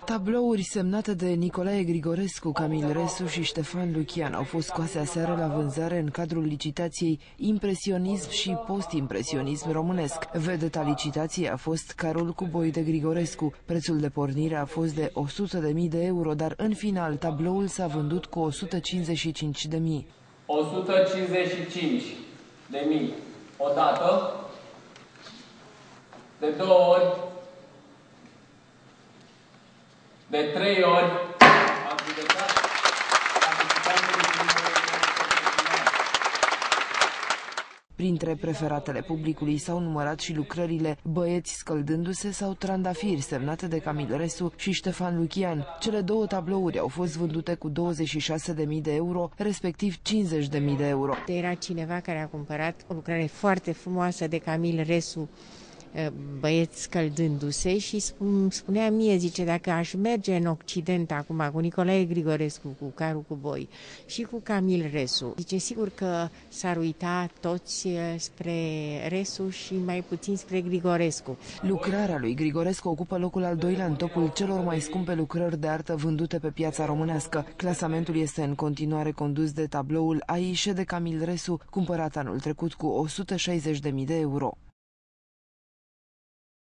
Tablouri semnate de Nicolae Grigorescu, Camil Resu și Ștefan Lucian au fost scoase aseară la vânzare în cadrul licitației Impresionism și Post-Impresionism românesc. Vedeta licitației a fost Carol Cuboi de Grigorescu. Prețul de pornire a fost de 100.000 de euro, dar în final tabloul s-a vândut cu 155.000. 155.000 odată, de 2 ori, de 3 ori am judecat Printre preferatele publicului s-au numărat și lucrările Băieți scăldându-se sau Trandafiri, semnate de Camil Resu și Ștefan Lucian. Cele două tablouri au fost vândute cu 26.000 de euro, respectiv 50.000 de euro. Era cineva care a cumpărat o lucrare foarte frumoasă de Camil Resu, Băieți scăldându-se, și spunea mie, zice, dacă aș merge în Occident acum cu Nicolae Grigorescu, cu Caru Cuboi și cu Camil Resu, zice, sigur că s-ar uita toți spre Resu și mai puțin spre Grigorescu. Lucrarea lui Grigorescu ocupă locul al doilea în topul celor mai scumpe lucrări de artă vândute pe piața românească. Clasamentul este în continuare condus de tabloul Aișe de Camil Resu, cumpărat anul trecut cu 160.000 de euro.